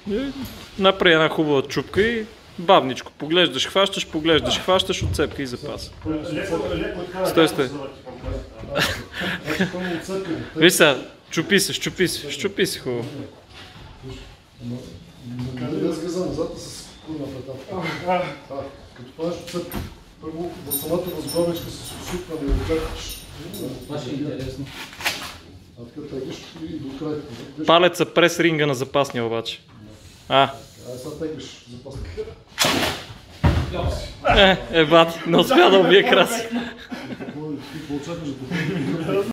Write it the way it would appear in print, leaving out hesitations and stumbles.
Направи една хубава чупка и бавничко. Поглеждаш, хващаш, отцепка и запаса. Стой. Виж сега, щупи се хубаво. Къде да слиза назад и с курна петата. Като правиш отцепка, първо в самата възглавничка с усукване и отцепкаш. Това ще е интересно. А така тегиш и до край. Палеца през ринга на запасния обаче. Сега тегиш запасния. Бат, не успя да убие краси. Ти получаваш да